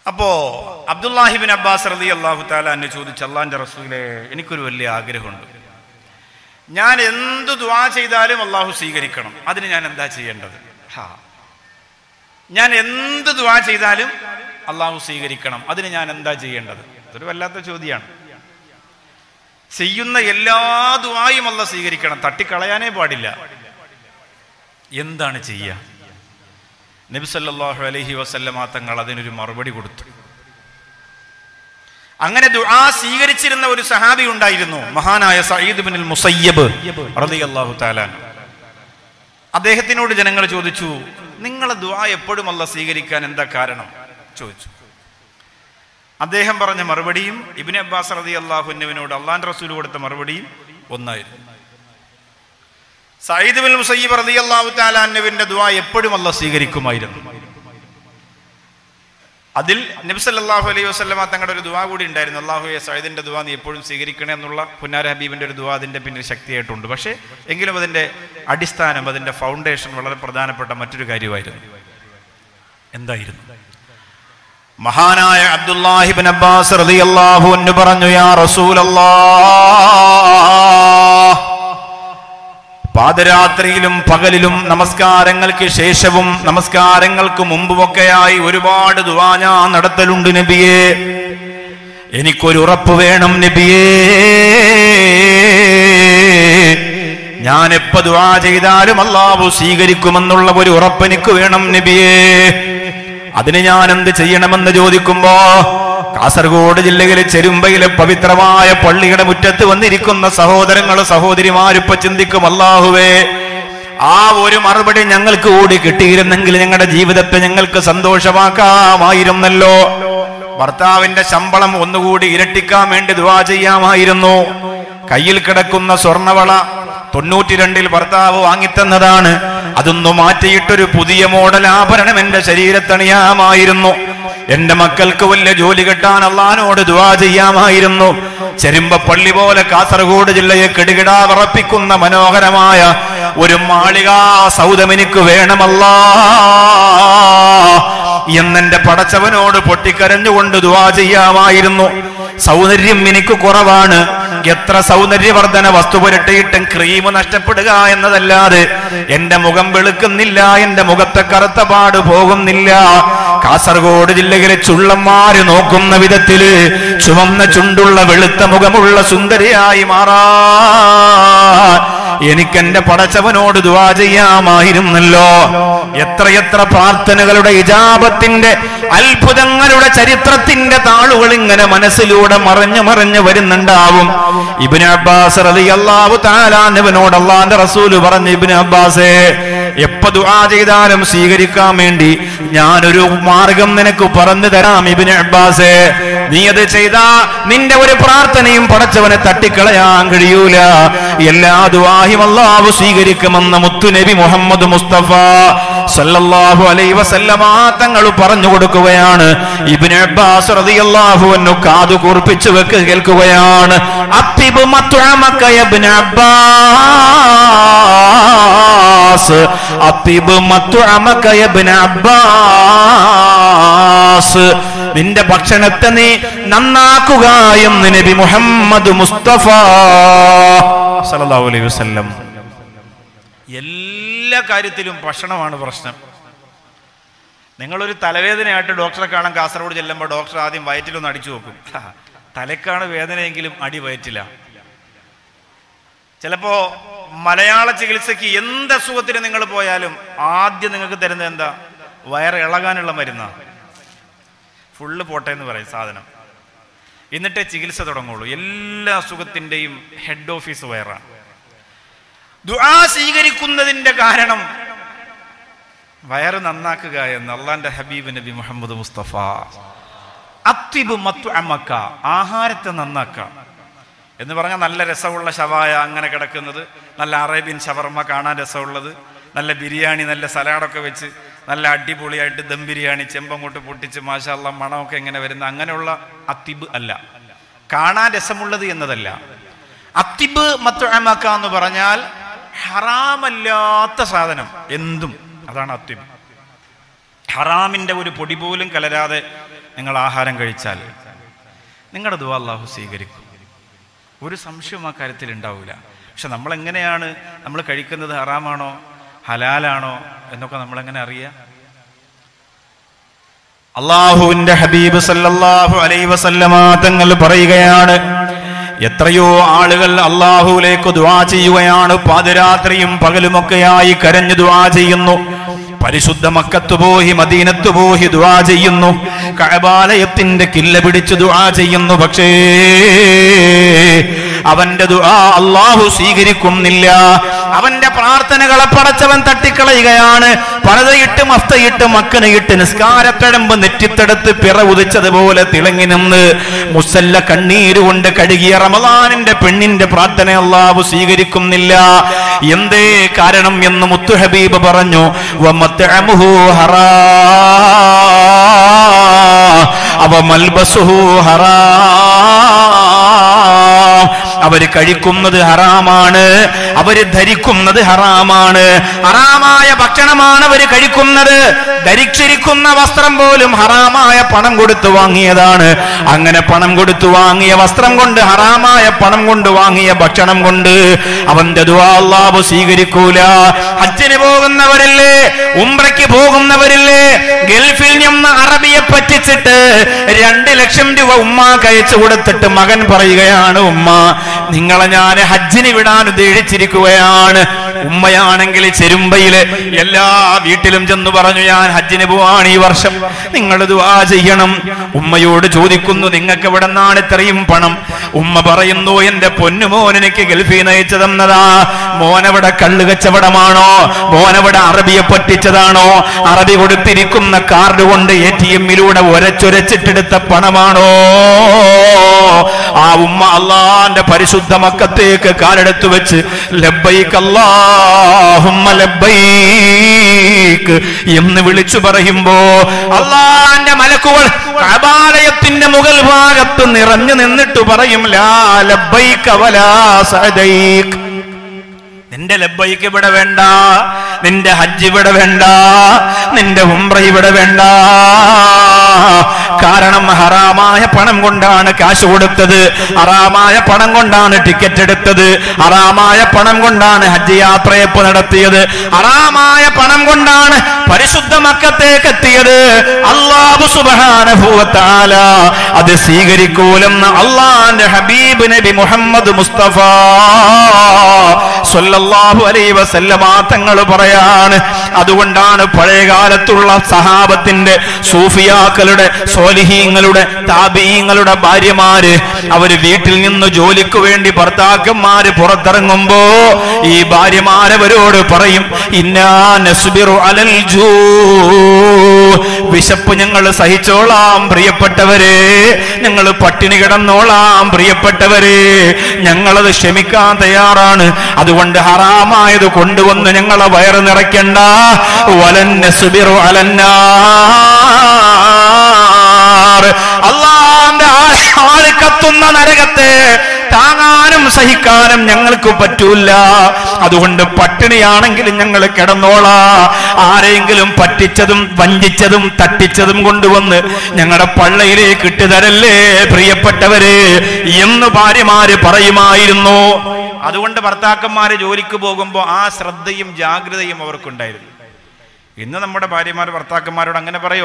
അപ്പോ അബ്ദുല്ലാഹിബിൻ അബ്ബാസ് റളിയല്ലാഹു തആല അൻഹു ചോദിച്ചു, അല്ലാഹുവിന്റെ റസൂലേ, എനിക്കൊരു വലിയ ആഗ്രഹമുണ്ട്. ഞാൻ എന്ത് ദുആ ചെയ്താലും അള്ളാഹു സ്വീകരിക്കണം, അതിന് ഞാൻ എന്താ ചെയ്യേണ്ടത്? ഞാൻ എന്ത് ദുആ ചെയ്താലും അള്ളാഹു സ്വീകരിക്കണം, അതിന് ഞാൻ എന്താ ചെയ്യേണ്ടത്? അതൊരു വല്ലാത്ത ചോദ്യമാണ്. ചെയ്യുന്ന എല്ലാ ദുആയും അള്ളാഹു സ്വീകരിക്കണം, തട്ടിക്കളയാനേ പാടില്ല. എന്താണ് ചെയ്യുക? നബി സല്ലല്ലാഹു അലൈഹി വസല്ലമ തങ്ങൾ അതിനൊരു മറുപടി കൊടുത്തു. അങ്ങനെ ദുആ സ്വീകരിച്ചിരുന്ന ഒരു സഹാബി ഉണ്ടായിരുന്നു, മഹാനായ സഈദ് ഇബ്നുൽ മുസയ്യിബ് റളിയല്ലാഹു തആല. അദ്ദേഹത്തിനോട് ജനങ്ങൾ ചോദിച്ചു, നിങ്ങളെ ദുആ എപ്പോഴും അല്ലാഹു സ്വീകരിക്കാൻ എന്താ കാരണം ചോദിച്ചു. അദ്ദേഹം പറഞ്ഞ മറുപടിയും ഇബ്നു അബ്ബാസ് റളിയല്ലാഹു അൻഹുവിനോട് അല്ലാഹുവിന്റെ റസൂൽ കൊടുത്ത മറുപടിയും ഒന്നായിരുന്നു. സഈദ് ഇബ്നുൽ മുസയ്യിബ് റളിയല്ലാഹു തആല അൻഹുവിന്റെ ദുആ എപ്പോഴും അല്ലാഹു സ്വീകരിക്കുമായിരുന്നു. അതിൽ നബി സല്ലല്ലാഹു അലൈഹി വസല്ലമ തങ്ങളുടെ ഒരു ദുആ കൂടി ഉണ്ടായിരുന്നു. അല്ലാഹുവേ, സഈദിന്റെ ദുആ നീ എപ്പോഴും സ്വീകരിക്കണേ എന്നുള്ള പുന്നാര ഹബീബിന്റെ ഒരു ദുആ അതിന്റെ പിന്നിൽ ശക്തിയായിട്ടുണ്ട്. പക്ഷേ എങ്കിലും അതിന്റെ അടിസ്ഥാനം, അതിന്റെ ഫൗണ്ടേഷൻ വളരെ പ്രധാനപ്പെട്ട മറ്റൊരു കാര്യമായിരുന്നു. എന്തായിരുന്നു? മഹാനായ അബ്ദുല്ലാഹിബ്ൻ അബ്ബാസ് റളിയല്ലാഹു അൻഹു പറഞ്ഞു, യാ റസൂലല്ലാഹ്, പാദരാത്രിയിലും പകലിലും നമസ്കാരങ്ങൾക്ക് ശേഷവും നമസ്കാരങ്ങൾക്ക് മുമ്പുമൊക്കെയായി ഒരുപാട് ദുആ ഞാൻ നടത്തലുണ്ട് നബിയേ. എനിക്കൊരു ഉറപ്പ് വേണം നബിയേ. ഞാൻ എപ്പോ ദുആ ചെയ്താലും അല്ലാഹു സ്വീകരിക്കുമെന്നുള്ള ഒരു ഉറപ്പ് എനിക്ക് വേണം നബിയേ. അതിന് ഞാൻ എന്ത് ചെയ്യണമെന്ന് ചോദിക്കുമ്പോ, കാസർഗോഡ് ജില്ലയിലെ ചെരുമ്പയിലെ പവിത്രമായ പള്ളിയുടെ മുറ്റത്ത് വന്നിരിക്കുന്ന സഹോദരങ്ങളും സഹോദരിമാരിപ്പോ ചിന്തിക്കും, അല്ലാഹുവേ, ആ ഒരു മറുപടി ഞങ്ങൾക്ക് കൂടി കിട്ടിയിരുന്നെങ്കിൽ ഞങ്ങളുടെ ജീവിതത്തെ ഞങ്ങൾക്ക് സന്തോഷമാക്കാമായിരുന്നല്ലോ. ഭർത്താവിന്റെ ശമ്പളം ഒന്നുകൂടി ഇരട്ടിക്കാൻ വേണ്ടി ദുആ ചെയ്യാമായിരുന്നു. കയ്യിൽ കിടക്കുന്ന സ്വർണവള 92 ഭർത്താവ് വാങ്ങിത്തന്നതാണ്. അതൊന്നു മാറ്റിയിട്ടൊരു പുതിയ മോഡൽ ആഭരണം എന്റെ ശരീരത്തണിയാമായിരുന്നു. എന്റെ മക്കൾക്ക് വലിയ ജോലി കിട്ടാൻ അള്ളാഹിനോട് ദുആ ചെയ്യാമായിരുന്നു. ചെരുമ്പ പള്ളി പോലെ കാസർഗോഡ് ജില്ലയെ കിടുകിടാ വിറപ്പിക്കുന്ന മനോഹരമായ ഒരു മാളികാ സൗധം എനിക്ക് വേണമല്ലാ എന്നെന്റെ പടച്ചവനോട് പൊട്ടിക്കരഞ്ഞുകൊണ്ട് ദുആ ചെയ്യാമായിരുന്നു. സൗന്ദര്യം എനിക്ക് കുറവാണ്. എത്ര സൗന്ദര്യവർദ്ധന വസ്തു പുരട്ടിയിട്ടും ക്രീം നഷ്ടപ്പെടുക എന്നതല്ലാതെ എന്റെ മുഖം വെളുക്കുന്നില്ല, എന്റെ മുഖത്തെ കറുത്ത പാട് പോകുന്നില്ല. കാസർഗോഡ് ജില്ലയിലെ ചുള്ളന്മാര് നോക്കുന്ന വിധത്തില് ചുവന്ന ചുണ്ടുള്ള വെളുത്ത മുഖമുള്ള സുന്ദരിയായി മാറാൻ എനിക്കെന്റെ പടച്ചവനോട് ദുആ ചെയ്യാമായിരുന്നല്ലോ. എത്രയെത്ര പ്രാർത്ഥനകളുടെ ഇജാബത്തിന്റെ അത്ഭുതങ്ങളുടെ ചരിത്രത്തിന്റെ താളുകൾ ഇങ്ങനെ മനസ്സിലൂടെ മറഞ്ഞു മറഞ്ഞു വരുന്നുണ്ടാവും. ഇബ്നു അബ്ബാസ് റളിയല്ലാഹു തആല അൻഹുവിനോട് അല്ലാഹുവിന്റെ റസൂൽ പറഞ്ഞു, ഇബ്നു അബ്ബാസേ, എപ്പോ ദുആ ചെയ്താലും സ്വീകരിക്കാൻ വേണ്ടി ഞാനൊരു മാർഗം നിനക്ക് പറഞ്ഞു തരാം. ഇബ്നു അബ്ബാസേ, നീ അത് ചെയ്താ നിന്റെ ഒരു പ്രാർത്ഥനയും പടച്ചവനെ തട്ടിക്കളയാൻ കഴിയൂല. എല്ലാ ദുആയും അല്ലാഹു സ്വീകരിക്കുമെന്ന് മുത്തുനബി മുഹമ്മദ് മുസ്തഫ സല്ലല്ലാഹു അലൈഹി വസല്ലമ തങ്ങൾ പറഞ്ഞു കൊടുക്കുകയാണ്. ഇബ്നു അബ്ബാസ് റളിയല്ലാഹു അൻഹു കാതു കൂർപ്പിച്ചു കേൾക്കുകയാണ്. അത്തിബ് മത്അമക ഇബ്നു അബ്ബാസ്, അത്തിബ് മത്അമക ഇബ്നു അബ്ബാസ്, നിന്റെ ഭക്ഷണത്തെ നീ നന്നാക്കുക എന്ന് നബി മുഹമ്മദ് മുസ്തഫ സല്ലല്ലാഹു അലൈഹി വസല്ലം. എല്ലാ കാര്യത്തിലും ഭക്ഷണമാണ് പ്രശ്നം. നിങ്ങളൊരു തലവേദനയായിട്ട് ഡോക്ടറെ കാണാൻ കാസർഗോഡ് ചെല്ലുമ്പോൾ ഡോക്ടർ ആദ്യം വയറ്റിലൊന്ന് അടിച്ചു നോക്കും. തലക്കാണ് വേദനയെങ്കിലും അടി വയറ്റില്ല. ചിലപ്പോ മലയാള ചികിത്സയ്ക്ക് എന്ത് അസുഖത്തിന് നിങ്ങൾ പോയാലും ആദ്യം നിങ്ങൾക്ക് തരുന്നത് എന്താ? വയറ് ഇളകാനുള്ള മരുന്നാണ്. ഫുള്ള് പോട്ടെ എന്ന് പറയും സാധനം. എന്നിട്ടേ ചികിത്സ തുടങ്ങുള്ളൂ. എല്ലാ അസുഖത്തിൻ്റെയും ഹെഡ് ഓഫീസ് വയറാണ്. ദുആ സ്വീകരിക്കുന്നതിന്റെ കാരണം വയറ് നന്നാക്കുക എന്ന് അല്ലാഹുവിന്റെ ഹബീബ് നബി മുഹമ്മദ് മുസ്തഫ. അത്തിബ് മത്അമക, ആഹാരത്തെ നന്നാക്കുക എന്ന് പറഞ്ഞാൽ നല്ല രസമുള്ള ഷവായ അങ്ങനെ കിടക്കുന്നത്, നല്ല അറേബ്യൻ ഷവർമ കാണാൻ രസമുള്ളത്, നല്ല ബിരിയാണി, നല്ല സലാഡൊക്കെ വെച്ച് നല്ല അടിപൊളിയായിട്ട് ദം ബിരിയാണി ചെമ്പങ്ങോട്ട് പൊട്ടിച്ച് മാഷാ അല്ലാഹ് മണമൊക്കെ എങ്ങനെ വരുന്ന അങ്ങനെയുള്ള അത്തിബ് അല്ല. കാണാൻ രസമുള്ളത് എന്നതല്ല. അത്തിബ് മത്അമക എന്ന് പറഞ്ഞാൽ ഹറാമല്ലാത്ത സാധനം എന്തും, അതാണ് അത്തിബ്. ഹറാമിന്റെ ഒരു പൊടി പോലും കലരാതെ നിങ്ങൾ ആഹാരം കഴിച്ചാൽ നിങ്ങളുടെ ദുആ അല്ലാഹു സ്വീകരിക്കും. ഒരു സംശയവും ആ കാര്യത്തിൽ ഉണ്ടാവില്ല. പക്ഷെ നമ്മളെങ്ങനെയാണ് നമ്മൾ കഴിക്കുന്നത് ഹറാമാണോ ഹലാലാണോ എന്നൊക്കെ നമ്മളെങ്ങനെ അറിയാം? അല്ലാഹുവിന്റെ ഹബീബ് സല്ലല്ലാഹു അലൈഹി വസല്ലമ തങ്ങൾ പറയുകയാണ്, എത്രയോ ആളുകൾ അല്ലാഹുവിലേക്ക് ദുആ ചെയ്യുകയാണ്, പാതിരാത്രിയും പകലുമൊക്കെയായി കരഞ്ഞു ദുആ ചെയ്യുന്നു. പരിശുദ്ധ മക്കത്ത് പോയി മദീനത്ത് പോയി ദുആ ചെയ്യുന്നു, കഅബാലയത്തിന്റെ കില്ല പിടിച്ച് ദുആ ചെയ്യുന്നു. പക്ഷേ അവന്റെ ദുആ അല്ലാഹു സ്വീകരിക്കുന്നില്ല. അവന്റെ പ്രാർത്ഥനകളെ പടച്ചവൻ തട്ടിക്കളയുകയാണ്. പരതയിട്ട് മസ്തയിട്ട് മക്കനയിട്ട് നിസ്കാരത്തഴമ്പ് നെറ്റിത്തടുത്ത് പിറ ഉദിച്ചതുപോലെ തിളങ്ങി നിന്ന് മുസല്ല കണ്ണീരുകൊണ്ട് കഴുകിയ റമളാനിന്റെ പെണ്ണിന്റെ പ്രാർത്ഥന അല്ലാഹു സ്വീകരിക്കുന്നില്ല. എന്തേ കാരണം എന്ന് മുത്തു ഹബീബ് പറഞ്ഞു, വമത്അമുഹു ഹറാം അവമൽബസുഹു ഹറാം. അവര് കഴിക്കുന്നത് ഹറാമാണ്, അവര് ധരിക്കുന്നത് ഹറാമാണ്. ഹറാമായ ഭക്ഷണമാണ് അവര് കഴിക്കുന്നത്. ധരിച്ചിരിക്കുന്ന വസ്ത്രം പോലും ഹറാമായ പണം കൊടുത്തു വാങ്ങിയതാണ്. അങ്ങനെ പണം കൊടുത്തു വാങ്ങിയ വസ്ത്രം കൊണ്ട്, ഹറാമായ പണം കൊണ്ട് വാങ്ങിയ ഭക്ഷണം കൊണ്ട് അവന്റെ ദുആ അല്ലാഹു സ്വീകരിക്കൂല. ഹജ്ജിന് പോകുന്നവരില്ലേ, ഉംറയ്ക്ക് പോകുന്നവരില്ലേ, ഗൾഫിൽ നിന്ന് അറബിയെ പറ്റിച്ചിട്ട് 2 ലക്ഷം രൂപ ഉമ്മാക്ക് അയച്ചു കൊടുത്തിട്ട് മകൻ പറയുകയാണ്, ഉമ്മ നിങ്ങളെ ഞാൻ ഹജ്ജിന് വിടാൻ ഉദ്ദേശിച്ചിരിക്കുകയാണ്. ഉമ്മയാണെങ്കിൽ ചെരുമ്പയില് എല്ലാ വീട്ടിലും ചെന്ന് പറഞ്ഞു, ഞാൻ ഹജ്ജിന് പോവാണ് ഈ വർഷം, നിങ്ങൾ ദുആ ചെയ്യണം. ഉമ്മയോട് ചോദിക്കുന്നു, നിങ്ങൾക്ക് എവിടെ നിന്നാണ് ഇത്രയും പണം? ഉമ്മ പറയുന്നു, എന്റെ പൊന്നുമോൻ എനിക്ക് ഗൾഫിൽ നയിച്ചു തന്നതാ. മോനവിടെ കള്ള് കച്ചവടമാണോ? മോനവിടെ അറബിയെ പറ്റിച്ചതാണോ? അറബി കൊടുത്തിരിക്കുന്ന കാർഡ് കൊണ്ട് ATM-ലൂടെ ഒരച്ചൊരച്ചിട്ടെടുത്ത പണമാണോ? ആ ഉമ്മ അല്ലാഹുവിന്റെ പരിശുദ്ധ മക്കത്തേക്ക് കാലെടുത്തു വെച്ച് ലബ്ബൈക് അല്ലാഹുമ്മ ലബ്ബൈക് എന്ന് വിളിച്ചു പറയുമ്പോ അല്ലാഹുവിന്റെ മലക്കുകൾ കഅബാലയത്തിന്റെ മുകൾ ഭാഗത്ത് നിറഞ്ഞു നിന്നിട്ട് പറയും, ലാ ലബ്ബൈക വലാ സഅദൈക്. നിന്റെ ലബ്ബൈക്ക് ഇവിടെ വേണ്ട, നിന്റെ ഹജ്ജ് ഇവിടെ വേണ്ട, നിന്റെ ഉംറ ഇവിടെ വേണ്ട. കാരണം ഹറാമായ പണം കൊണ്ടാണ് കാശ് കൊടുത്തത്, ഹറാമായ പണം കൊണ്ടാണ് ടിക്കറ്റ് എടുത്തത്, ഹറാമായ പണം കൊണ്ടാണ് ഹജ്ജ് യാത്രയപ്പ് നടത്തിയത്, ഹറാമായ പണം കൊണ്ടാണ് പരിശുദ്ധ മക്കത്തേക്ക് എത്തിയത്. അല്ലാഹു സുബ്ഹാനഹു വ തആല അത് സ്വീകരിക്കൂലെന്ന് അല്ലാഹുവിന്റെ ഹബീബ് നബി മുഹമ്മദ് മുസ്തഫ സ്വല്ലല്ലാഹു അലൈഹി വസല്ലമ തങ്ങൾ പറയാണ്. അതുകൊണ്ടാണ് പഴയകാലത്തുള്ള സഹാബത്തിന്റെ, സൂഫിയാക്കളുടെ, സ്വാലിഹീങ്ങളുടെ, താബീങ്ങളുടെ ഭാര്യമാര് അവര് വീട്ടിൽ നിന്ന് ജോലിക്ക് വേണ്ടി ഭർത്താക്കന്മാര് പുറത്തിറങ്ങുമ്പോ ഈ ഭാര്യമാരവരോട് പറയും, ഇന്നാ നസ്ബിറു അലൽ ജൂ, വിശപ്പ് ഞങ്ങൾ സഹിച്ചോളാം പ്രിയപ്പെട്ടവരെ, ഞങ്ങൾ പട്ടിണി കിടന്നോളാം പ്രിയപ്പെട്ടവരെ, ഞങ്ങളത് ക്ഷമിക്കാൻ തയ്യാറാണ്. അതുകൊണ്ട് ഹറാമായത് കൊണ്ടുവന്ന് ഞങ്ങളെ വയറ് നിറയ്ക്കണ്ട. വലൻ നസ്ബിറു അലന്നാർ, അല്ലാഹുവിന്റെ ആള് കത്തുന്ന നരകത്തെ താങ്ങാനും സഹിക്കാനും ഞങ്ങൾക്ക് പറ്റൂല. അതുകൊണ്ട് പട്ടിണിയാണെങ്കിലും ഞങ്ങൾ കിടന്നോളാ. ആരെങ്കിലും പറ്റിച്ചതും വഞ്ചിച്ചതും തട്ടിച്ചതും കൊണ്ടുവന്ന് ഞങ്ങളുടെ പള്ളയിലേക്ക് ഇട്ടുതരല്ലേ പ്രിയപ്പെട്ടവരെ എന്ന് ഭാര്യമാര് പറയുമായിരുന്നു. അതുകൊണ്ട് ഭർത്താക്കന്മാര് ജോലിക്ക് പോകുമ്പോൾ ആ ശ്രദ്ധയും ജാഗ്രതയും അവർക്കുണ്ടായിരുന്നു. ഇന്ന് നമ്മുടെ ഭാര്യമാർ ഭർത്താക്കന്മാരോട് അങ്ങനെ പറയോ?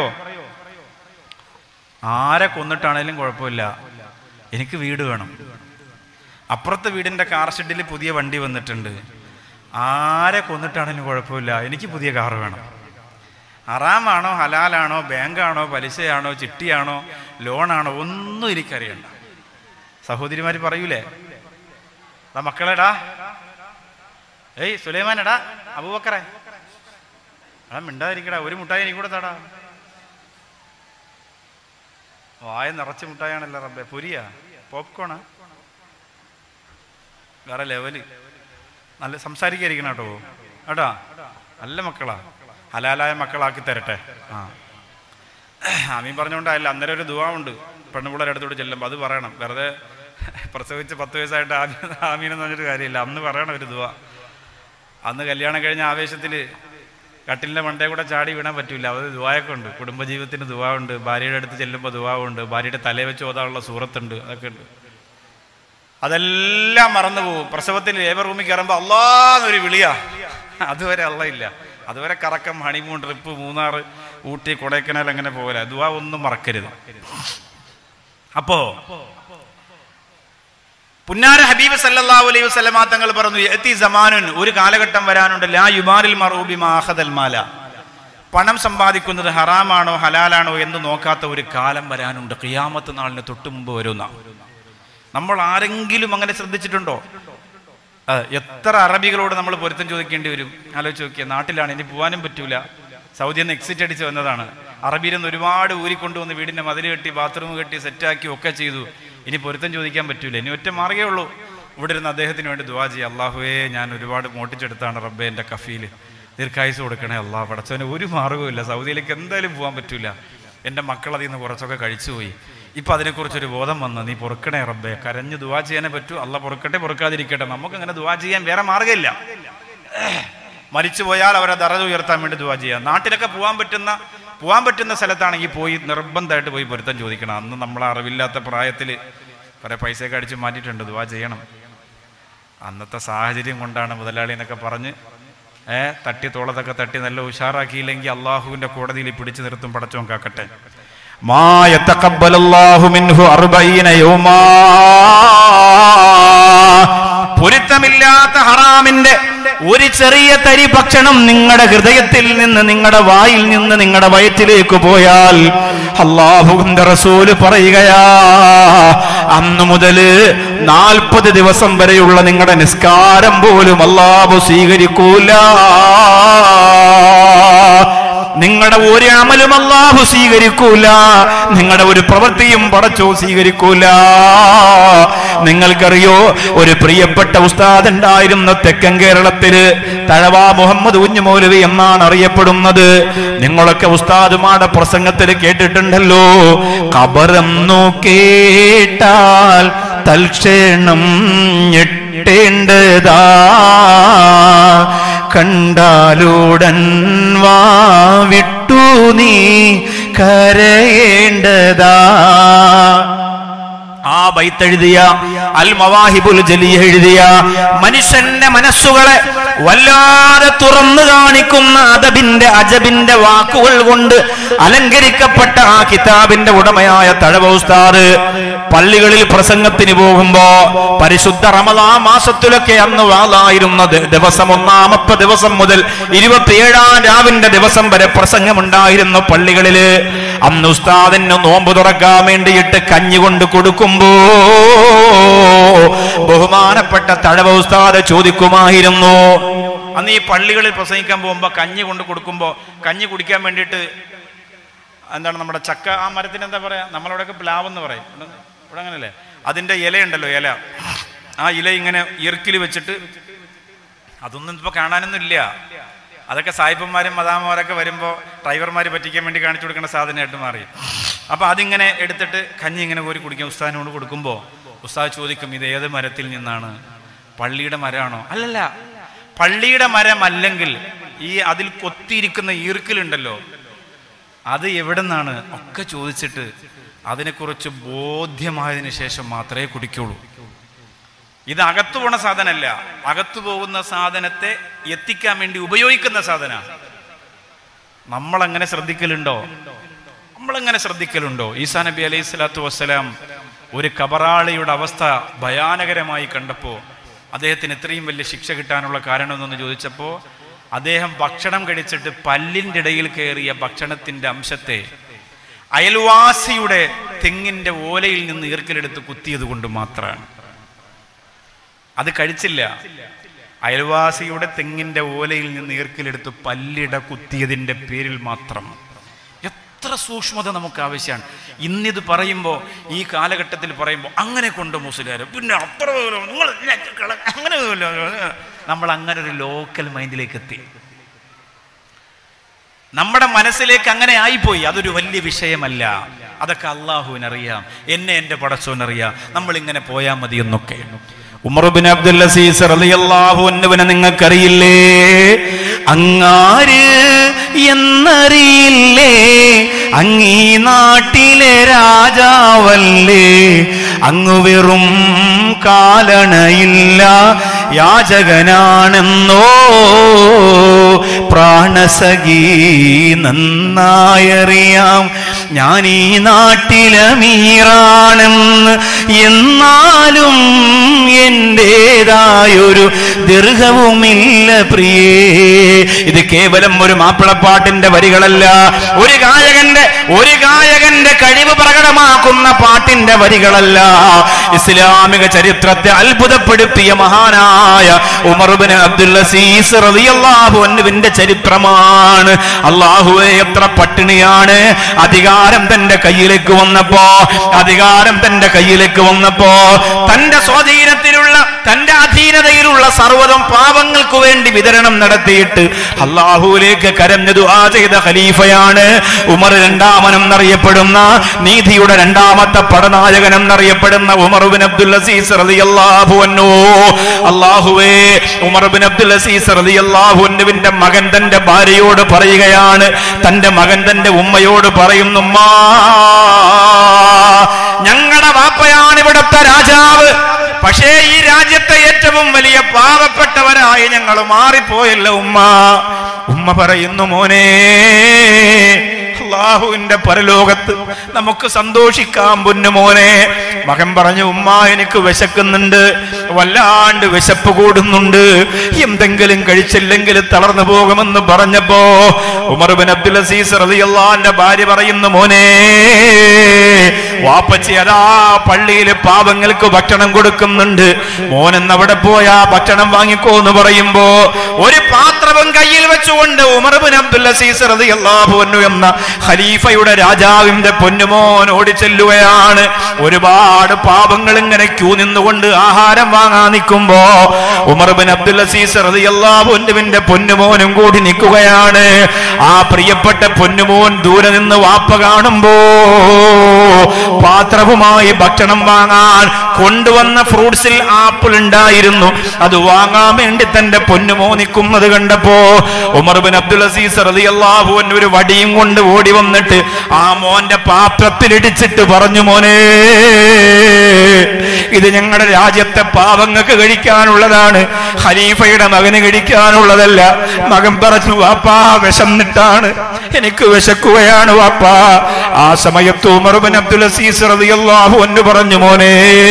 ആരെ കൊന്നിട്ടാണേലും കുഴപ്പമില്ല, എനിക്ക് വീട് വേണം. അപ്പുറത്തെ വീടിന്റെ കാർ ഷെഡിൽ പുതിയ വണ്ടി വന്നിട്ടുണ്ട്, ആരെ കൊന്നിട്ടാണേലും കുഴപ്പമില്ല, എനിക്ക് പുതിയ കാർ വേണം. ഹറാമാണോ ഹലാലാണോ, ബാങ്കാണോ പലിശയാണോ ചിട്ടിയാണോ ലോണാണോ ഒന്നും എനിക്കറിയണ്ട. സഹോദരിമാര് പറയൂലേ, മക്കളെടാ, ഏയ് സുലൈമാനെടാ, അബൂബക്കറെ എടാ മിണ്ടാതിരിക്കടാ, ഒരു മുട്ടായി എനിക്ക് കൂടെ തടാ. വായ നിറച്ച് മുട്ടായാണല്ലോ റബ്ബെ, പൊരിയാ പോപ്കോണാ, വേറെ ലെവല്. നല്ല സംസാരിക്കാതിരിക്കണം കേട്ടോ കേട്ടാ, നല്ല മക്കളാ, ഹലാലായ മക്കളാക്കി തരട്ടെ. ആമീൻ പറഞ്ഞുകൊണ്ടായില്ല. അന്നേരം ഒരു ദുആ ഉണ്ട് പെണ്ണുപിള്ളേരുടെ അടുത്തോട്ട് ചെല്ലുമ്പോൾ, അത് പറയണം. വെറുതെ പ്രസവിച്ച് 10 വയസ്സായിട്ട് ആമീൻ എന്ന് പറഞ്ഞിട്ട് കാര്യമില്ല, അന്ന് പറയണം ഒരു ദുആ. അന്ന് കല്യാണം കഴിഞ്ഞ ആവേശത്തിൽ കട്ടിലിൻ്റെ മണ്ടേ കൂടെ ചാടി വീണാൻ പറ്റൂല. അത് ദുആയൊക്കെ ഉണ്ട്, കുടുംബജീവിതത്തിന് ദുആ ഉണ്ട്, ഭാര്യയുടെ അടുത്ത് ചെല്ലുമ്പോൾ ദുആ ഉണ്ട്, ഭാര്യയുടെ തലേ വെച്ച് ഓതാനുള്ള സൂറത്തുണ്ട്, അതൊക്കെ ഉണ്ട്. അതെല്ലാം മറന്നു പോകും. പ്രസവത്തിൽ ലേബർ റൂമിൽ കയറുമ്പോൾ അല്ലാന്നൊരു വിളിയാ, അതുവരെ അല്ല ഇല്ല. അതുവരെ കറക്കം, ഹണിമൂൺ ട്രിപ്പ്, മൂന്നാർ, ഊട്ടി, കൊടൈക്കനാൽ, അങ്ങനെ പോലെ ദുആ ഒന്നും മറക്കരുത്. അപ്പോ പുന്നാര ഹബീബ് സല്ലല്ലാഹു അലൈഹി വസല്ലമ തങ്ങൾ പറഞ്ഞു, യഅതി സമാനുൻ, ഒരു കാലഘട്ടം വരാനുണ്ട്, ലാ യുബാരിൽ മർഉ ബിമാ അഖദൽ മാല, പണം സമ്പാദിക്കുന്നത് ഹറാമാണോ ഹലാലാണോ എന്ന് നോക്കാത്ത ഒരു കാലം വരാനുണ്ട്. ഖിയാമത്ത് നാളിന് തൊട്ട് മുമ്പ് വരുന്ന. നമ്മൾ ആരെങ്കിലും അങ്ങനെ ശ്രദ്ധിച്ചിട്ടുണ്ടോ? എത്ര അറബികളോട് നമ്മൾ പൊരുത്തം ചോദിക്കേണ്ടി വരും, ആലോചിച്ച് നോക്കിയ. നാട്ടിലാണ്, ഇനി പോകാനും പറ്റൂല, സൗദിയിൽ നിന്ന് എക്സിറ്റ് അടിച്ച് വന്നതാണ്. അറബിയിൽ നിന്ന് ഒരുപാട് ഊരിക്കൊണ്ടുവന്ന് വീടിൻ്റെ മതിൽ കെട്ടി, ബാത്റൂം കെട്ടി, സെറ്റാക്കി ഒക്കെ ചെയ്തു. ഇനി പൊരുത്തം ചോദിക്കാൻ പറ്റൂല. ഇനി ഒറ്റ മാർഗേ ഉള്ളൂ, ഇവിടെ ഇരുന്ന് അദ്ദേഹത്തിന് വേണ്ടി ദുആ ചെയ്യുക. അല്ലാഹുവേ, ഞാൻ ഒരുപാട് മോട്ടിച്ചെടുത്താണ് റബ്ബേ, എൻ്റെ കഫീല് ദീർഘായുസ് കൊടുക്കണേ അല്ലാഹ്. പടച്ചവന് ഒരു മാർഗ്ഗവുമില്ല, സൗദിയിലേക്ക് എന്തായാലും പോകാൻ പറ്റൂല. എൻ്റെ മക്കൾ അതിൽ നിന്ന് കുറച്ചൊക്കെ കഴിച്ചുപോയി. ഇപ്പം അതിനെക്കുറിച്ചൊരു ബോധം വന്ന്, നീ പൊറുക്കണേ റബ്ബേ, കരഞ്ഞ് ദുആ ചെയ്യാനേ പറ്റൂ. അല്ലാഹ് പൊറുക്കട്ടെ, പൊറുക്കാതിരിക്കട്ടെ. നമുക്കങ്ങനെ ദുആ ചെയ്യാൻ വേറെ മാർഗ്ഗമില്ല. മരിച്ചു പോയാൽ അവരെ ദറജ ഉയർത്താൻ വേണ്ടി ദുആ ചെയ്യാം. നാട്ടിലൊക്കെ പോകാൻ പറ്റുന്ന സ്ഥലത്താണെങ്കിൽ പോയി നിർബന്ധമായിട്ട് പോയി പൊരുത്തം ചോദിക്കണം. അന്ന് നമ്മളെ അറിവില്ലാത്ത പ്രായത്തിൽ കുറേ പൈസയൊക്കെ അടിച്ച് മാറ്റിയിട്ടുണ്ട്, ദുആ ചെയ്യണം. അന്നത്തെ സാഹചര്യം കൊണ്ടാണ് മുതലാളി എന്നൊക്കെ പറഞ്ഞ് തട്ടി തോളത്തൊക്കെ തട്ടി നല്ല ഉഷാറാക്കിയില്ലെങ്കിൽ അള്ളാഹുവിന്റെ കോടതിയിൽ പിടിച്ചു നിർത്തും. പടച്ചോൻ കാക്കട്ടെ. മാ യതഖബ്ബലല്ലാഹു മിൻഹു 40 യൗമാ, പൊരുത്തമില്ലാത്ത ഹറാമിന്റെ ഒരു ചെറിയ തരി ഭക്ഷണം നിങ്ങളുടെ ഹൃദയത്തിൽ നിന്ന്, നിങ്ങളുടെ വായിൽ നിന്ന് നിങ്ങളുടെ വയറ്റിലേക്ക് പോയാൽ അല്ലാഹുവിന്റെ റസൂല് പറയുകയാ, അന്ന് മുതൽ 40 ദിവസം വരെയുള്ള നിങ്ങളുടെ നിസ്കാരം പോലും അല്ലാഹു സ്വീകരിക്കൂല. നിങ്ങളുടെ ഒരു അമലും അല്ലാഹു സ്വീകരിക്കൂല, നിങ്ങളുടെ ഒരു പ്രവൃത്തിയും പടച്ചോ സ്വീകരിക്കൂല. നിങ്ങൾക്കറിയോ, ഒരു പ്രിയപ്പെട്ട ഉസ്താദ് ഉണ്ടായിരുന്ന തെക്കൻ കേരളത്തില്, തഴവ മുഹമ്മദ് കുഞ്ഞു മൗലവി എന്നാണ് അറിയപ്പെടുന്നത്. നിങ്ങളൊക്കെ ഉസ്താദുമാരുടെ പ്രസംഗത്തിൽ കേട്ടിട്ടുണ്ടല്ലോ, ഖബറെന്നു കേട്ടാൽ തൽക്ഷണം ഞെട്ടേണ്ടതാ, കണ്ടാലുടൻ വാവിട്ടു നീ കരയേണ്ടതാ. ആ ബൈത്തെഴുതിയ അൽ മവാഹിബുൽ ജലിയ എഴുതിയ മനുഷ്യന്റെ മനസ്സുകളെ വല്ലാതെ തുറന്നു കാണിക്കുന്ന അദബിന്റെ അജബിന്റെ വാക്കുകൾ കൊണ്ട് അലങ്കരിക്കപ്പെട്ട ആ കിതാബിന്റെ ഉടമയായ തഴവ ഉസ്താദ് പള്ളികളിൽ പ്രസംഗത്തിന് പോകുമ്പോ, പരിശുദ്ധ റമദാൻ മാസത്തിലൊക്കെ അന്ന് വാളായിരുന്ന ദിവസം, 1-ാമത്തെ ദിവസം മുതൽ 27-ാം രാവിന്റെ ദിവസം വരെ പ്രസംഗമുണ്ടായിരുന്നു പള്ളികളില്. അന്ന് ഉസ്താദിന് നോമ്പ് തുറക്കാൻ വേണ്ടിയിട്ട് കഞ്ഞി കൊണ്ട് കൊടുക്കുമ്പോ ബഹുമാനപ്പെട്ട തഴവ ഉസ്താദ് ചോദിക്കുമായിരുന്നു. അന്ന് ഈ പള്ളികളിൽ പ്രസംഗിക്കാൻ പോകുമ്പോ കഞ്ഞി കൊണ്ട് കൊടുക്കുമ്പോ, കഞ്ഞി കുടിക്കാൻ വേണ്ടിയിട്ട് എന്താണ് നമ്മുടെ ചക്ക, ആ മരത്തിന് എന്താ പറയാ, നമ്മളവിടെയൊക്കെ പ്ലാവ് എന്ന് പറയും, ഇവിടെ അങ്ങനല്ലേ, അതിന്റെ ഇലയുണ്ടല്ലോ, ഇല, ആ ഇല ഇങ്ങനെ ഇറുക്കിൽ വെച്ചിട്ട്, അതൊന്നും ഇപ്പൊ കാണാനൊന്നും ഇല്ല. അതൊക്കെ സായിപ്പന്മാരും മദാമമാരൊക്കെ വരുമ്പോൾ ഡ്രൈവർമാർ പറ്റിക്കാൻ വേണ്ടി കാണിച്ചു കൊടുക്കേണ്ട സാധനമായിട്ട് മാറി. അപ്പൊ അതിങ്ങനെ എടുത്തിട്ട് കഞ്ഞി ഇങ്ങനെ കോരി കുടിക്കും. ഉസ്താദിനോട് കൊടുക്കുമ്പോൾ ഉസ്താദ് ചോദിക്കും, ഇത് ഏത് മരത്തിൽ നിന്നാണ്? പള്ളിയുടെ മരമാണോ? അല്ലല്ല, പള്ളിയുടെ മരം അല്ലെങ്കിൽ ഈ അതിൽ കൊത്തിയിരിക്കുന്ന ഈർക്കിലുണ്ടല്ലോ, അത് എവിടെ നിന്നാണ് ഒക്കെ ചോദിച്ചിട്ട് അതിനെക്കുറിച്ച് ബോധ്യമായതിനു ശേഷം മാത്രമേ കുടിക്കുള്ളൂ. ഇത് അകത്തു പോണ സാധനമല്ല, അകത്തു പോകുന്ന സാധനത്തെ എത്തിക്കാൻ വേണ്ടി ഉപയോഗിക്കുന്ന സാധന. നമ്മളങ്ങനെ ശ്രദ്ധിക്കലുണ്ടോ? ഈസാ നബി അലൈഹി സ്വലാത്തു വസ്സലാം ഒരു കബറാളിയുടെ അവസ്ഥ ഭയാനകരമായി കണ്ടപ്പോ അദ്ദേഹത്തിന് ഇത്രയും വലിയ ശിക്ഷ കിട്ടാനുള്ള കാരണം എന്നൊന്ന് ചോദിച്ചപ്പോ, അദ്ദേഹം ഭക്ഷണം കഴിച്ചിട്ട് പല്ലിൻ്റെ ഇടയിൽ കയറിയ ഭക്ഷണത്തിന്റെ അംശത്തെ അയൽവാസിയുടെ തെങ്ങിന്റെ ഓലയിൽ നിന്ന് ഈർക്കിലെടുത്ത് കുത്തിയത് കൊണ്ട് മാത്രമാണ്. അത് കഴിച്ചില്ല, അയൽവാസിയുടെ തെങ്ങിന്റെ ഓലയിൽ നിന്ന് ഈർക്കിലെടുത്ത് പല്ലിട കുത്തിയതിന്റെ പേരിൽ മാത്രം. എത്ര സൂക്ഷ്മത നമുക്ക് ആവശ്യമാണ്. ഇന്നിത് പറയുമ്പോൾ, ഈ കാലഘട്ടത്തിൽ പറയുമ്പോൾ, അങ്ങനെ കൊണ്ട് മുസ്ലിം പിന്നെ അത്ര അങ്ങനെ നമ്മൾ അങ്ങനെ ഒരു ലോക്കൽ മൈൻഡിലേക്ക് എത്തി. നമ്മുടെ മനസ്സിലേക്ക് അങ്ങനെ ആയിപ്പോയി. അതൊരു വലിയ വിഷയമല്ല, അതൊക്കെ അള്ളാഹുവിനറിയാം, എൻ്റെ പടച്ചോനറിയാം, നമ്മൾ ഇങ്ങനെ പോയാൽ മതി എന്നൊക്കെ. ഉമർ ഇബ്നു അബ്ദുൽ അസീസ് റളിയല്ലാഹു അൻഹുവിനെ നിങ്ങൾക്കറിയില്ലേ? അങ്ങാര് എന്നറിയില്ലേ, അങ്ങീ നാട്ടിലെ രാജാവല്ലേ, അങ്ങ് വെറും കാലണയില്ല യാചകനാണെന്നോ പ്രാണസഖി നന്നായറിയാം. ഞാൻ ഈ നാട്ടിലമീറാണെന്ന്, എന്നാലും എന്റേതായൊരു ദീർഘവുമില്ല പ്രിയേ. ഇത് കേവലം ഒരു മാപ്പിളപ്പാട്ടിന്റെ വരികളല്ല, ഒരു ഗായകന്റെ കഴിവ് പ്രകടമാക്കുന്ന പാട്ടിന്റെ വരികളല്ല. ഇസ്ലാമിക ചരിത്രത്തെ അത്ഭുതപ്പെടുത്തിയ മഹാനായ ഉമർ ഇബ്നു അബ്ദുൽ അസീസ് റളിയല്ലാഹു അൻഹുവിന്റെ ചരിത്രമാണ്. അല്ലാഹുവേ, എത്ര പട്ടിണിയാണ്. അധികാരം തന്റെ കയ്യിലേക്ക് വന്നപ്പോ തന്റെ സ്വാധീനത്തിലുള്ള, തന്റെ അധീനതയിലുള്ള സർവ്വതും പാവങ്ങൾക്ക് വേണ്ടി വിതരണം നടത്തിയിട്ട് അല്ലാഹുവിലേക്ക് കരഞ്ഞു ദുആ ചെയ്ത ഖലീഫയാണ് ഉമർ. രണ്ടാമനെന്നറിയപ്പെടുന്ന, നീതിയുടെ രണ്ടാമത്തെ പടനായകനെന്നറിയപ്പെടുന്ന ഉമർ ഇബ്നു അബ്ദുൽ അസീസ് റളിയല്ലാഹു അൻഹു. അല്ലാഹുവേ, ഉമർ ഇബ്നു അബ്ദുൽ അസീസ് റളിയല്ലാഹു അൻഹുവിന്റെ മകൻ തന്റെ ഭാര്യയോട് പറയുകയാണ്, തന്റെ മകൻ തന്റെ ഉമ്മയോട് പറയുന്നു, ഉമ്മാ, ഞങ്ങളുടെ വാപ്പയാണ് ഇവിടുത്തെ രാജാവ്, പക്ഷേ ഈ രാജ്യത്തെ ഏറ്റവും വലിയ പാവപ്പെട്ടവരായി ഞങ്ങൾ മാറിപ്പോയല്ലോ ഉമ്മ. ഉമ്മ പറയുന്നു, മോനെ, അല്ലാഹുവിന്റെ പരലോകത്ത് നമുക്ക് സന്തോഷിക്കാം പൊന്നുമോനെ. മകൻ പറഞ്ഞു, ഉമ്മ, എനിക്ക് വിശക്കുന്നുണ്ട്, വല്ലാണ്ട് വിശപ്പ് കൂടുന്നുണ്ട്, എന്തെങ്കിലും കഴിച്ചില്ലെങ്കിൽ തളർന്നു പോകുമെന്ന് പറഞ്ഞപ്പോ ഉമർ ഇബ്നു അബ്ദുൽ അസീസ് റളിയല്ലാഹു അൻഹു ഭാര്യ പറയുന്നു, മോനെ, വാപ്പച്ചി അതാ പള്ളിയിലെ പാവങ്ങൾക്ക് ഭക്ഷണം കൊടുക്കുന്നുണ്ട്, മോനെന്ന് അവിടെ പോയാ ഭക്ഷണം വാങ്ങിക്കോ എന്ന് പറയുമ്പോ ഒരു പാത്രവും കയ്യിൽ വെച്ചുകൊണ്ട് ഉമർ ഇബ്നു അബ്ദുൽ അസീസ് റളിയല്ലാഹു അൻഹു എന്ന ഖലീഫയുടെ രാജാവിന്റെ പൊന്നുമോൻ ഓടിച്ചെല്ലുകയാണ്. ഒരുപാട് പാവങ്ങൾ ഇങ്ങനെ ക്യൂ നിന്നുകൊണ്ട് ആഹാരം വാങ്ങാൻ നിൽക്കുമ്പോ ഉമർ ഇബ്നു അബ്ദുൽ അസീസ് റളിയല്ലാഹു അൻഹുവിന്റെ പൊന്നുമോനും കൂടി നിൽക്കുകയാണ്. ആ പ്രിയപ്പെട്ട പൊന്നുമോൻ ദൂരെ നിന്ന് വാപ്പ കാണുമ്പോ പാത്രവുമായി ഭക്ഷണം വാങ്ങാൻ കൊണ്ടുവന്ന ഫ്രൂട്ട്സിൽ ആപ്പിൾ ഉണ്ടായിരുന്നു, അത് വാങ്ങാൻ വേണ്ടി തന്റെ പൊന്നുമോ നിൽക്കുന്നത് കണ്ടപ്പോ ഉമർ ഇബ്നു അബ്ദുൽ അസീസ് റളിയല്ലാഹു അൻഹു ഒരു വടിയും കൊണ്ട് ഓടി വന്നിട്ട് ആ മോന്റെ പാത്രത്തിലിടിച്ചിട്ട് പറഞ്ഞു, മോനെ, ഇത് ഞങ്ങളുടെ രാജ്യത്തെ പാവങ്ങൾക്ക് കഴിക്കാനുള്ളതാണ്, ഖലീഫയുടെ മകന് കഴിക്കാനുള്ളതല്ല. മകൻ പറഞ്ഞു, വാപ്പാ, വിശന്നിട്ടാണ്, എനിക്ക് വിശക്കുകയാണ് വാപ്പാ. ആ സമയത്ത് ഉമർ ഇബ്നു അബ്ദുൽ അസീസ് റളിയല്ലാഹു അൻഹു പറഞ്ഞു, മോനെ,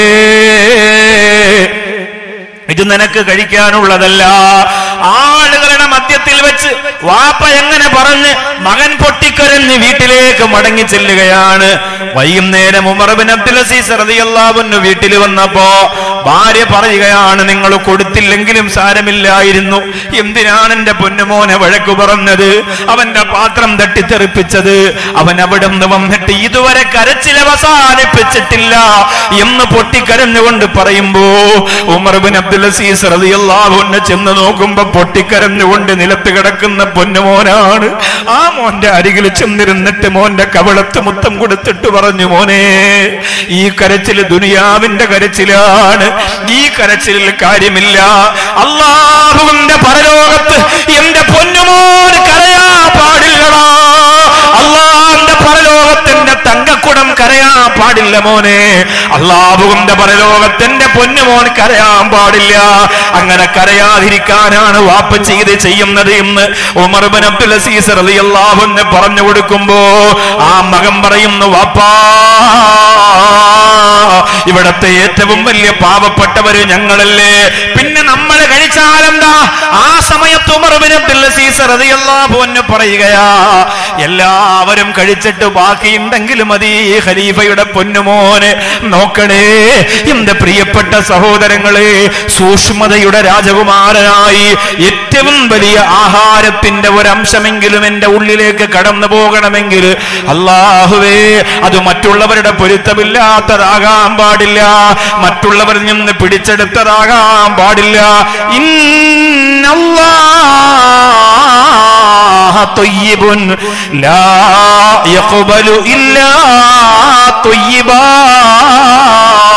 ഇത് നിനക്ക് കഴിക്കാനുള്ളതല്ല. ആളുകളുടെ മധ്യത്തിൽ വെച്ച് വാപ്പ എങ്ങനെ പറഞ്ഞ് മകൻ പൊട്ടിക്കരഞ്ഞ് വീട്ടിലേക്ക് മടങ്ങി ചെല്ലുകയാണ്. വൈകുന്നേരം ഉമർ ഇബ്നു അബ്ദുൽ അസീസ് റളിയല്ലാഹു അൻഹു വീട്ടിൽ വന്നപ്പോ ഭാര്യ പറയുകയാണ്, നിങ്ങൾ കൊടുത്തില്ലെങ്കിലും സാരമില്ലായിരുന്നു, എന്തിനാണ് എന്റെ പൊന്നുമോനെ വഴക്കു പറഞ്ഞത്, അവന്റെ പാത്രം തട്ടിത്തെറിപ്പിച്ചത്, അവൻ അവിടെ നിന്ന് വന്നിട്ട് ഇതുവരെ കരച്ചിൽ അവസാനിപ്പിച്ചിട്ടില്ല എന്ന് പൊട്ടിക്കരഞ്ഞുകൊണ്ട് പറയുമ്പോ ഉമർ ഇബ്നു അബ്ദുൽ അസീസ് റളിയല്ലാഹു അൻഹു ചെന്ന് നോക്കുമ്പോ പൊട്ടിക്കരഞ്ഞുകൊണ്ട് നിലത്ത് കിടക്കുന്ന പൊന്നുമോനാണ്. ആ മോന്റെ അരികിൽ ചെന്നിരുന്നിട്ട് മോന്റെ കവളത്ത് മുത്തം കൊടുത്തിട്ട് പറഞ്ഞു, മോനെ, ഈ കരച്ചിൽ ദുനിയാവിന്റെ കരച്ചിലാണ്, ഈ കരച്ചിലിൽ കാര്യമില്ല. അല്ലാഹുവിന്റെ പരലോകത്ത് എന്റെ പൊന്നുമോൻ കരയാൻ പാടില്ലടാ. അല്ലാഹുവിന്റെ പരലോകത്തിന്റെ തങ്കക്കുടം കരയാൻ പാടില്ല മോനെ. അല്ലാഹുവിന്റെ പരലോകത്തിന്റെ പൊന്നുമോൻ കരയാൻ പാടില്ല. അങ്ങനെ കരയാതിരിക്കാനാണ് വാപ്പ ചെയ്യുന്നത് എന്ന് ഉമർ ഇബ്നു അബ്ദുൽ അസീസ് റളിയല്ലാഹു അൻഹു പറഞ്ഞു കൊടുക്കുമ്പോ ആ മകൻ പറയുന്നു, വാപ്പാ, ഇവിടത്തെ ഏറ്റവും വലിയ പാവപ്പെട്ടവര് ഞങ്ങളല്ലേ, പിന്നെ നമ്മൾ കഴിച്ചാലെന്താ? ആ സമയത്ത് ഉമർ ഇബ്നു അബ്ദുൽ അസീസ് റളിയല്ലാഹു അൻഹു പറയുകയാ, എല്ലാവരും കഴിച്ചിട്ട് ബാക്കിയുണ്ടെങ്കിലും മതി ഖലീഫയുടെ പൊന്നുമോനെ. നോക്കണേ എന്റെ പ്രിയപ്പെട്ട സഹോദരങ്ങളെ, സൂക്ഷ്മതയുടെ രാജകുമാരനായി ഏറ്റവും വലിയ ആഹാരത്തിന്റെ ഒരംശമെങ്കിലും എന്റെ ഉള്ളിലേക്ക് കടന്നു പോകണമെങ്കിൽ അല്ലാഹുവേ, അത് മറ്റുള്ളവരുടെ പൊരുത്തമില്ലാത്തതാകാൻ പാടില്ല, മറ്റുള്ളവരിൽ നിന്ന് പിടിച്ചെടുത്തതാകാൻ പാടില്ല. ഇന്നല്ലാഹ ത്വയ്യിബുൻ ലാ യഖ്ബലു ഇല്ലാ ത്വയ്യിബാ.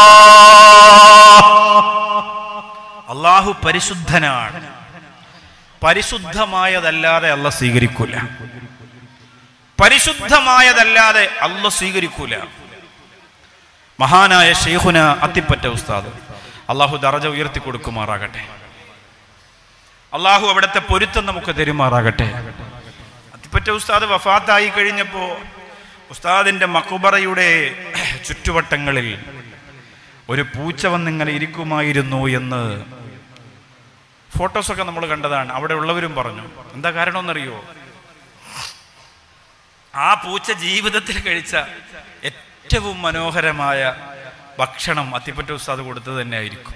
അല്ലാഹു പരിശുദ്ധനാണ്, പരിശുദ്ധമായതല്ലാതെ അള്ളാഹ് സ്വീകരിക്കൂല. പരിശുദ്ധമായതല്ലാതെ അള്ളാഹ് സ്വീകരിക്കൂല. മഹാനായ ശൈഖുന അത്തിപ്പറ്റ ഉസ്താദ്, അള്ളാഹു ദറജ ഉയർത്തി കൊടുക്കുമാറാകട്ടെ. അള്ളാഹു അവിടുത്തെ പൊരുത്തം നമുക്ക് തരുമാറാകട്ടെ. അത്തിപ്പറ്റ ഉസ്താദ് വഫാത്തായി കഴിഞ്ഞപ്പോ ഉസ്താദിന്റെ മഖ്ബറയുടെ ചുറ്റുവട്ടങ്ങളിൽ ഒരു പൂച്ച വന്നിങ്ങനെ ഇരിക്കുമായിരുന്നു എന്ന് ഫോട്ടോസൊക്കെ നമ്മൾ കണ്ടതാണ്. അവിടെ ഉള്ളവരും പറഞ്ഞു. എന്താ കാരണമെന്നറിയോ? ആ പൂച്ച ജീവിതത്തിൽ കഴിച്ച ഏറ്റവും മനോഹരമായ ഭക്ഷണം അത്തിപ്പറ്റ ഉസ്താദ് കൊടുത്തത് തന്നെ ആയിരിക്കും.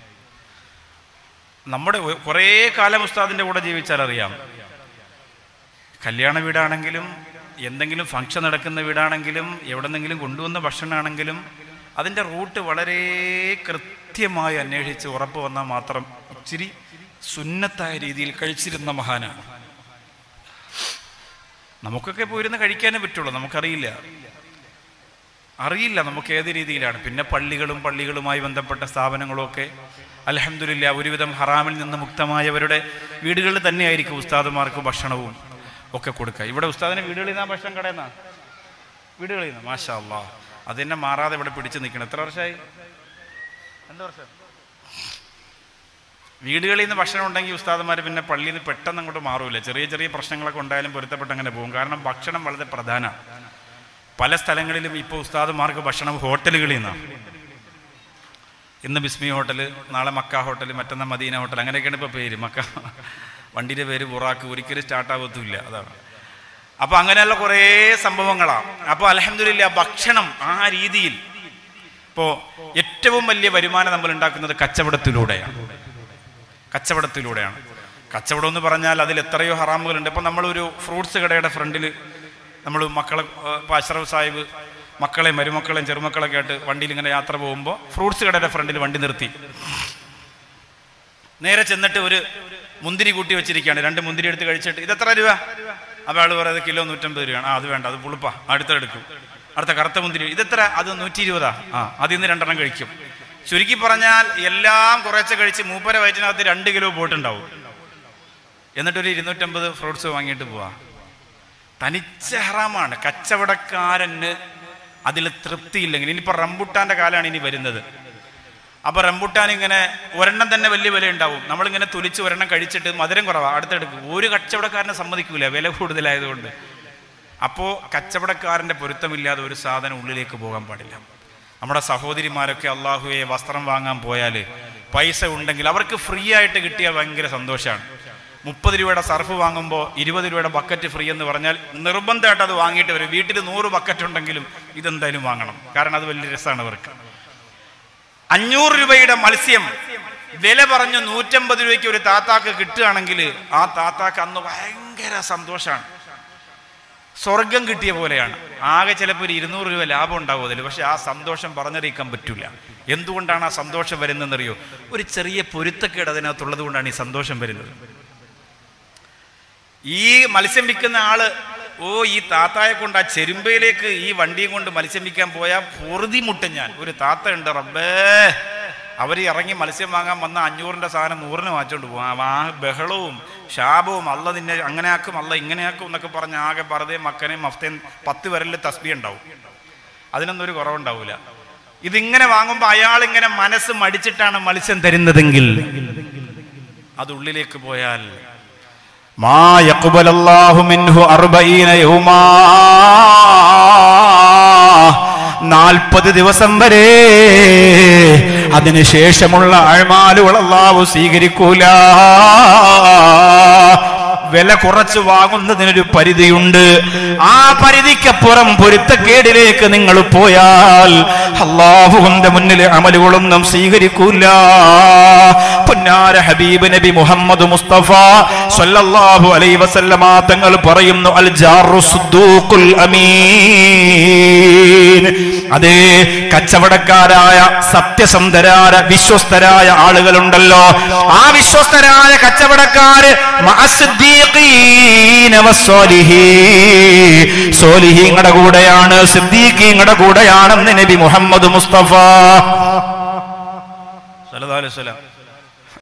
നമ്മുടെ കുറേ കാലം ഉസ്താദിന്റെ കൂടെ ജീവിച്ചാൽ അറിയാം, കല്യാണ വീടാണെങ്കിലും എന്തെങ്കിലും ഫംഗ്ഷൻ നടക്കുന്ന വീടാണെങ്കിലും എവിടെന്നെങ്കിലും കൊണ്ടുവന്ന ഭക്ഷണമാണെങ്കിലും അതിൻ്റെ റൂട്ട് വളരെ കൃത്യമായി അന്വേഷിച്ച് ഉറപ്പ് വന്നാൽ മാത്രം ഇച്ചിരി സുന്നത്തായ രീതിയിൽ കഴിച്ചിരുന്ന മഹാനാണ്. നമുക്കൊക്കെ പോയിരുന്ന് കഴിക്കാനേ പറ്റുള്ളൂ. നമുക്കറിയില്ല നമുക്ക് ഏത് രീതിയിലാണ്. പിന്നെ പള്ളികളുമായി ബന്ധപ്പെട്ട സ്ഥാപനങ്ങളും ഒക്കെ അൽഹംദുലില്ലാ ഒരുവിധം ഹറാമിൽ നിന്ന് മുക്തമായവരുടെ വീടുകളിൽ തന്നെയായിരിക്കും ഉസ്താദുമാർക്ക് ഭക്ഷണവും ഒക്കെ കൊടുക്കുക. ഇവിടെ ഉസ്താദിന് വീടുകളിൽ നിന്നാ ഭക്ഷണം കടയുന്ന വീടുകളിൽ നിന്ന് മാഷാ അല്ലാഹ് അതെന്നെ മാറാതെ ഇവിടെ പിടിച്ചു നിൽക്കണം. എത്ര വർഷമായി? 2 വർഷം. വീടുകളിൽ നിന്ന് ഭക്ഷണം ഉണ്ടെങ്കിൽ ഉസ്താദന്മാർ പിന്നെ പള്ളിയിൽ നിന്ന് പെട്ടെന്ന് അങ്ങോട്ട് മാറൂല. ചെറിയ ചെറിയ പ്രശ്നങ്ങളൊക്കെ ഉണ്ടായാലും പൊരുത്തപ്പെട്ട് അങ്ങനെ പോകും. കാരണം ഭക്ഷണം വളരെ പ്രധാനമാണ്. പല സ്ഥലങ്ങളിലും ഇപ്പോൾ ഉസ്താദന്മാർക്ക് ഭക്ഷണം ഹോട്ടലുകളിൽ നിന്നാണ്. ഇന്ന് ബിസ്മി ഹോട്ടൽ, നാളെ മക്ക ഹോട്ടൽ, മറ്റന്നാൾ മദീന ഹോട്ടൽ, അങ്ങനെയൊക്കെയാണ് ഇപ്പോൾ പേര്. മക്ക വണ്ടിയുടെ പേര് ബുറാക്ക്, ഒരിക്കലും സ്റ്റാർട്ടാകത്തുമില്ല. അതാണ്. അപ്പോൾ അങ്ങനെയുള്ള കുറേ സംഭവങ്ങളാണ്. അപ്പോൾ അൽഹംദുലില്ലാ ഭക്ഷണം ആ രീതിയിൽ ഇപ്പോൾ ഏറ്റവും വലിയ വരുമാനം നമ്മൾ ഉണ്ടാക്കുന്നത് കച്ചവടത്തിലൂടെയാണ്. കച്ചവടം എന്ന് പറഞ്ഞാൽ അതിൽ എത്രയോ ഹറാമുകളുണ്ട്. ഇപ്പം നമ്മളൊരു ഫ്രൂട്ട്സ് കടയുടെ ഫ്രണ്ടിൽ നമ്മൾ മക്കളെ, ഇപ്പോൾ അഷ്റഫ് സാഹിബ് മക്കളെയും മരുമക്കളെയും ചെറുമക്കളൊക്കെ ആയിട്ട് വണ്ടിയിൽ ഇങ്ങനെ യാത്ര പോകുമ്പോൾ ഫ്രൂട്ട്സ് കടയുടെ ഫ്രണ്ടിൽ വണ്ടി നിർത്തി നേരെ ചെന്നിട്ട് ഒരു മുന്തിരി കൂട്ടി വെച്ചിരിക്കുകയാണ്. 2 മുന്തിരി എടുത്ത് കഴിച്ചിട്ട് ഇതെത്ര രൂപ? അപ്പോൾ ആൾ പറയുന്നത് കിലോ 150 രൂപയാണ്. അത് വേണ്ട, അത് പുളിപ്പാ, അടുത്തെടുക്കും. അടുത്ത കറുത്ത മുന്തിരി ഇതെത്ര? അത് 120. അതിൽ നിന്ന് 2 എണ്ണം കഴിക്കും. ചുരുക്കി പറഞ്ഞാൽ എല്ലാം കുറേശ്ശെ കഴിച്ച് മൂപ്പര വയറ്റിനകത്ത് 2 കിലോ പോയിട്ടുണ്ടാവും. എന്നിട്ടൊരു 250 ഫ്രൂട്ട്സ് വാങ്ങിയിട്ട് പോവാ. തനിച്ച ഹറാമാണ്. കച്ചവടക്കാരന് അതിൽ തൃപ്തിയില്ലെങ്കിൽ, ഇനിയിപ്പോൾ റംബുട്ടാൻ്റെ കാലമാണ് ഇനി വരുന്നത്. അപ്പോൾ റംബുട്ടാൻ ഇങ്ങനെ ഒരെണ്ണം തന്നെ വലിയ വില ഉണ്ടാവും. നമ്മളിങ്ങനെ തുലിച്ച് ഒരെണ്ണം കഴിച്ചിട്ട് മധുരം കുറവാണ്, അടുത്തെടുക്കും. ഒരു കച്ചവടക്കാരനെ സമ്മതിക്കൂല, വില കൂടുതലായതുകൊണ്ട്. അപ്പോൾ കച്ചവടക്കാരൻ്റെ പൊരുത്തമില്ലാതെ ഒരു സാധനം ഉള്ളിലേക്ക് പോകാൻ പാടില്ല. നമ്മുടെ സഹോദരിമാരൊക്കെ അള്ളാഹുവെ വസ്ത്രം വാങ്ങാൻ പോയാൽ പൈസ ഉണ്ടെങ്കിൽ അവർക്ക് ഫ്രീ ആയിട്ട് കിട്ടിയാൽ ഭയങ്കര സന്തോഷമാണ്. 30 രൂപയുടെ സർഫ് വാങ്ങുമ്പോൾ 20 രൂപയുടെ ബക്കറ്റ് ഫ്രീ എന്ന് പറഞ്ഞാൽ നിർബന്ധമായിട്ട് അത് വാങ്ങിയിട്ട് വരും. വീട്ടിൽ 100 ബക്കറ്റ് ഉണ്ടെങ്കിലും ഇതെന്തായാലും വാങ്ങണം. കാരണം അത് വലിയ രസമാണ് അവർക്ക്. 500 രൂപയുടെ മത്സ്യം വില പറഞ്ഞു 150 രൂപയ്ക്ക് ഒരു താത്താക്ക് കിട്ടുകയാണെങ്കിൽ ആ താത്താക്ക് അന്ന് ഭയങ്കര സന്തോഷമാണ്. സ്വർഗം കിട്ടിയ പോലെയാണ്. ആകെ ചിലപ്പോൾ ഒരു 200 രൂപ ലാഭം ഉണ്ടാവും അതിൽ. പക്ഷെ ആ സന്തോഷം പറഞ്ഞറിയിക്കാൻ പറ്റില്ല. എന്തുകൊണ്ടാണ് ആ സന്തോഷം വരുന്നതെന്നറിയോ? ഒരു ചെറിയ പൊരുത്തക്കേട് അതിനകത്തുള്ളത് കൊണ്ടാണ് ഈ സന്തോഷം വരുന്നത്. ഈ മത്സ്യം വിൽക്കുന്ന ആള് ഈ താത്തായെ കൊണ്ട് ആ ചെരുമ്പയിലേക്ക് ഈ വണ്ടിയും കൊണ്ട് മത്സ്യം വിൽക്കാൻ പോയാൽ പൊറുതി മുട്ടും ഞാൻ. ഒരു താത്ത ഉണ്ട് റബ്ബേ, അവർ ഇറങ്ങി മത്സ്യം വാങ്ങാൻ വന്ന 500ന്റെ സാധനം 100ന് വാങ്ങിച്ചോണ്ട് പോകും. ആ ബഹളവും ശാപവും, അല്ല നിന്നെ അങ്ങനെയാക്കും, അല്ല ഇങ്ങനെയാക്കും എന്നൊക്കെ പറഞ്ഞ് ആകെ വെറുതെ മക്കനെയും മഫ്തയും 10 വിരലിൽ തസ്ബീഹ് ഉണ്ടാവും. അതിനൊന്നും ഒരു കുറവുണ്ടാവില്ല. ഇതിങ്ങനെ വാങ്ങുമ്പോൾ അയാൾ ഇങ്ങനെ മനസ്സ് മടിച്ചിട്ടാണ് മത്സ്യം തരുന്നതെങ്കിൽ അത് ഉള്ളിലേക്ക് പോയാൽ മാ യഖ്ബലല്ലാഹു മിൻഹു 40 യൗമാ, 40 ദിവസം വരെ അതിനുശേഷമുള്ള അഅ്മാലുകൾ അല്ലാഹു സ്വീകരിക്കൂല. വില കുറച്ച് വാങ്ങുന്നതിനൊരു പരിധിയുണ്ട്. ആ പരിധിക്കപ്പുറം പൊരുത്തക്കേടിലേക്ക് നിങ്ങൾ പോയാൽ അല്ലാഹുവിന്റെ മുന്നിൽ അമലുകളൊന്നും സ്വീകരിക്കൂല. പൊന്നാര ഹബീബ് നബി മുഹമ്മദ് മുസ്തഫ സ്വല്ലല്ലാഹു അലൈഹി വസല്ലമ തങ്ങൾ പറയുന്നു, അൽ ജാറു സുദ്ദൂഖുൽ അമീൻ. അതേ കച്ചവടക്കാരായ സത്യസന്ധരായ വിശ്വസ്തരായ ആളുകളുണ്ടല്ലോ, ആ വിശ്വസ്തരായ കച്ചവടക്കാര് സോലിഹീങ്ങളുടെ കൂടെയാണ്, സിദ്ദീഖീങ്ങളുടെ കൂടെയാണെന്ന് നബി മുഹമ്മദ് മുസ്തഫ സല്ലല്ലാഹു അലൈഹി വസല്ലം